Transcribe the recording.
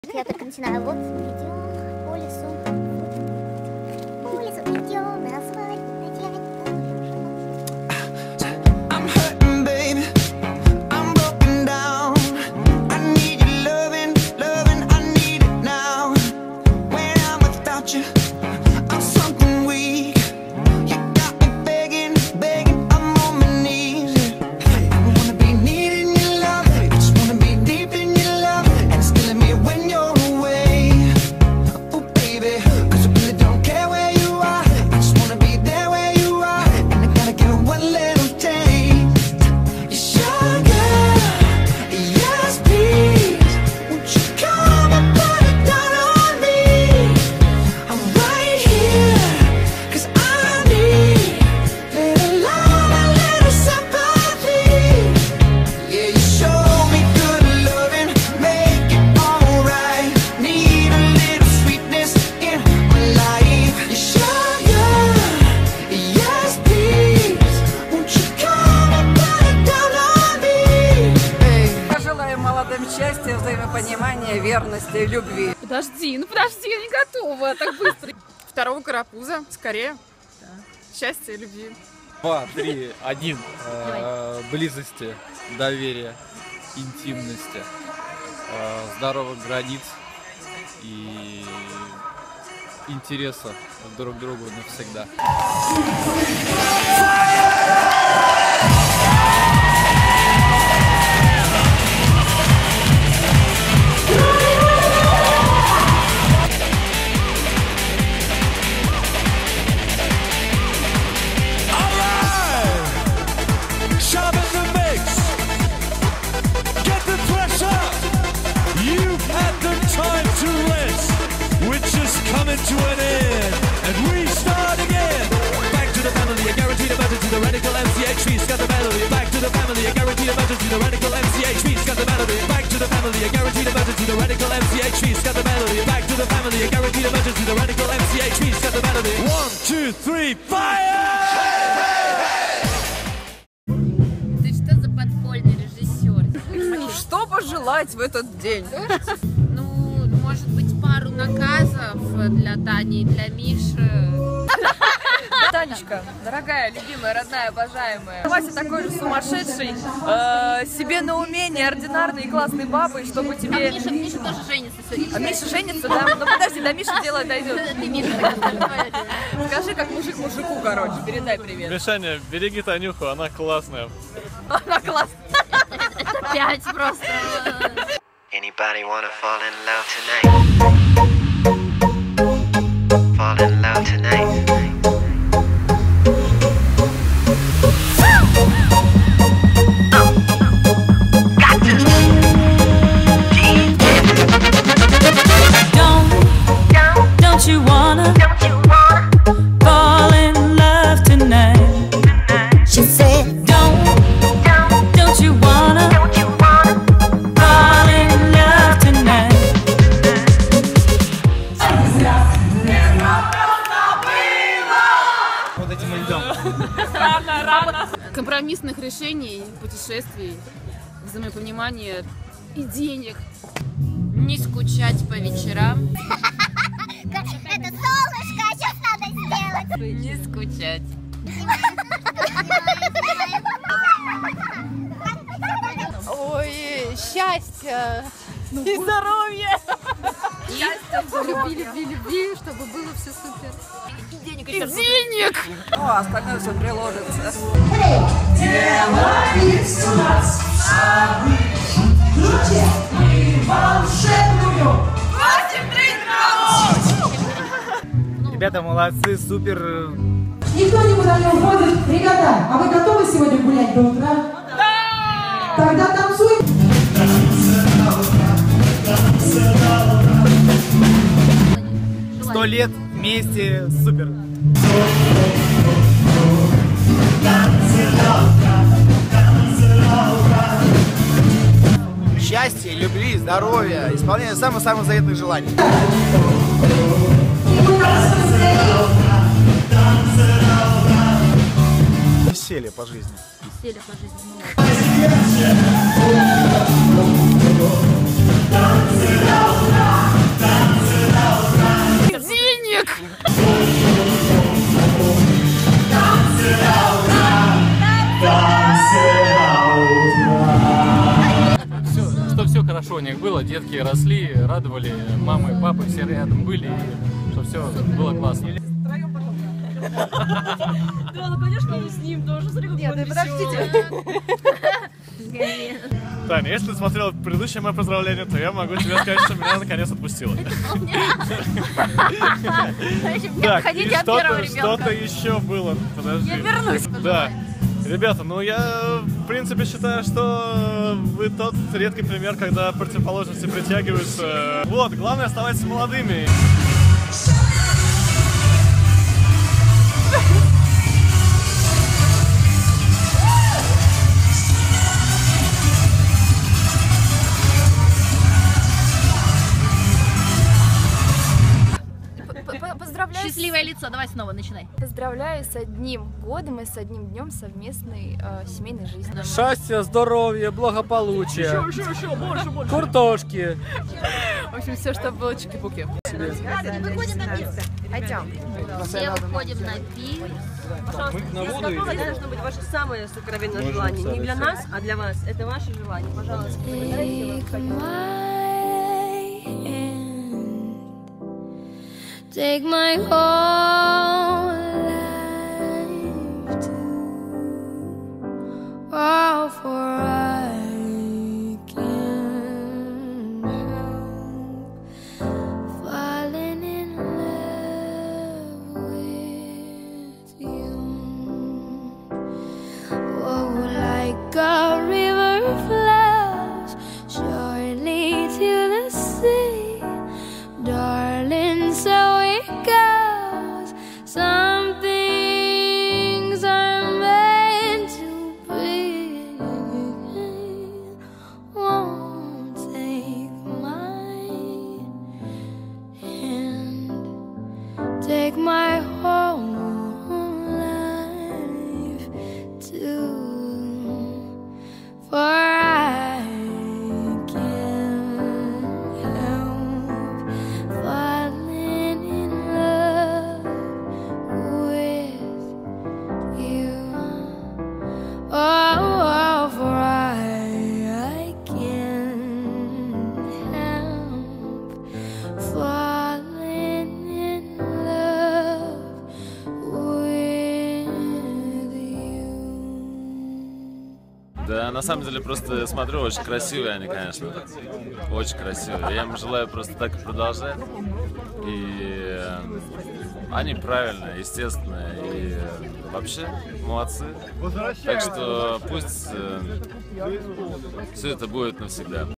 Я только начинаю. Вот идем по лесу. По лесу идем на свадьбу, I'm hurting, baby. I'm broken down. I need your loving, loving. I need it now. When I'm without you, I'm something weak. You got me begging, begging. I'm on my knees. I wanna be needing your love. I just wanna be deep in your love. And it's killing me when you're away. Oh, baby, 'cause I really don't care where you are. I just wanna be there where you are. And I gotta get one little taste. Sugar, yes please. Won't you come and put it down on me? I'm right here, 'cause I need little love and little sympathy. Yeah, you show me good loving, make it alright. Need a little sweetness in my life. Sugar, yes please. Won't you come and put it down on me? Hey. Желаю молодым счастья, взаимопонимания, верности, любви. Подожди, ну подожди, я не готова так быстро. Второго карапуза, скорее. Счастья и любви. 2, 3, 1. Близости, доверия, интимности, здоровых границ и интереса друг к другу навсегда. Sharpen the mix. Get the pressure. You've had the time to rest, which is coming to an end. And we start again. Back to the family, a guaranteed emergency. The radical MCHV's got the melody. Back to the family, a guaranteed emergency. The radical MCHV's got the melody. Back to the family, a guaranteed emergency. The radical MCHV's got the melody. Back to the family, a guaranteed emergency. The radical MCHV's got the melody. 1, 2, 3, fire! Ты что за подпольный режиссер? Что пожелать в этот день? Ну, может быть, пару наказов для Тани и для Миши. Танечка, дорогая, любимая, родная, обожаемая. Вася такой же сумасшедший, себе на уме, неординарной и классной бабой, чтобы тебе... Миша тоже женится сегодня. А Миша женится, да? Ну подожди, до Миши дело дойдет. Ты, Миша, Скажи, как мужик мужику, короче, передай привет. Мишаня, береги Танюху, она классная. Она классная. это 5 просто. Anybody wanna fall in love tonight? Fall in love tonight. Don't you wanna fall in love tonight? She said, Don't you wanna fall in love tonight? Вот этим мы идем. Рано. Компромиссных решений, путешествий, взаимопонимания и денег. Не скучать по вечерам. это солнышко, а сейчас надо сделать. Не скучать. Ой, счастья и здоровья. Любви, чтобы было все супер. И денег И еще. денег! Ну, а остальное все приложится. Ребята, молодцы, супер. Никто никуда не уходит. Ребята, а вы готовы сегодня гулять до утра? Да! Тогда танцуем. Сто лет вместе, супер. Счастья, любви, здоровья, исполнения самых-самых заветных желаний. Веселье по жизни. Веселье по жизни. Танцы до утра. у них было, детки росли, радовали, мамы, папы, все рядом были, и что все было классно. Да, ну конечно, мы с ним тоже. Нет, подождите. Таня, если ты смотрела предыдущее мое поздравление, то я могу тебе сказать, что меня наконец отпустило. Так, и что-то еще было. Подожди. Я вернусь. Да. Ребята, ну я в принципе считаю, что вы тот редкий пример, когда противоположности притягиваются. Вот, главное оставаться молодыми. Поздравляю. Счастливое лицо. Давай снова начинай. Поздравляю с одним годом и с одним днем совместной семейной жизни. Счастья, здоровья, благополучия. Больше. Картошки. В общем, все, что было чики-пуки. Выходим на пиццу. Пойдем. Все выходим на пиццу. Пожалуйста, какое должно быть ваше самое сокровенное желание? Не для нас, а для вас. Это ваше желание. Пожалуйста, Take my whole life too. Oh, for I can't help falling in love with you. Oh, like a river flows surely to the sea, darling, so it goes. Some things are meant to be. Won't take my hand, take my whole life too, for I can't help falling in love with you. Oh, for I can't help falling in love with you. Да, на самом деле просто смотрю, очень красивые они, конечно, очень красивые. Я им желаю просто так и продолжать. И они правильные, естественные и вообще молодцы. Так что пусть все это будет навсегда.